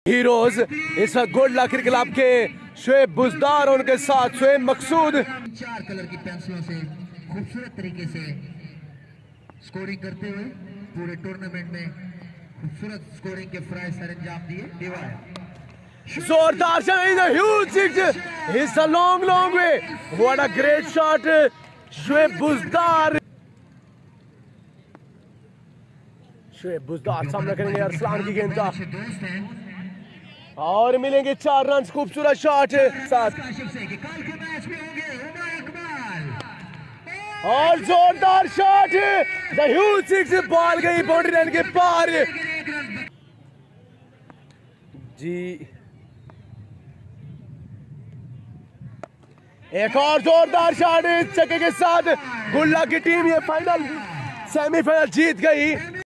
Heroes इस good luck cricket club के शुएब बुजदार और उनके साथ शुएब मकसूद 4 कलर की पेंसिलों से खूबसूरत तरीके से स्कोरिंग करते हुए पूरे टूर्नामेंट में खूबसूरत स्कोरिंग के प्राइज सरंजाम दिए डिवाइड। जोरदार shot, is a huge six, it's a long way, what a great shot Shoaib Buzdar. Shoaib Buzdar सामना करेंगे अरसलान की गेंद का और मिलेंगे 4 रन। खूबसूरत शॉट साथ और जोरदार shot, the huge six, ball गई बाउंड्री लाइन के पार जी। एक और जोरदार शॉट छक्के के साथ गुल्ला की टीम ये फाइनल सेमीफाइनल जीत गई।